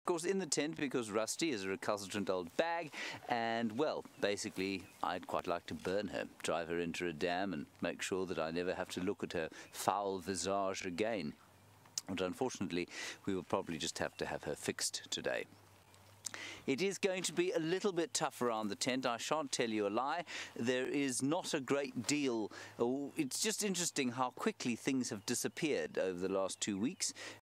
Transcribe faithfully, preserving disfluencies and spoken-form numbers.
course, in the tent because Rusty is a recalcitrant old bag, and, well, basically, I'd quite like to burn her, drive her into a dam, and make sure that I never have to look at her foul visage again. But unfortunately, we will probably just have to have her fixed today. It is going to be a little bit tough around the tent, I shan't tell you a lie. There is not a great deal. Oh, it's just interesting how quickly things have disappeared over the last two weeks.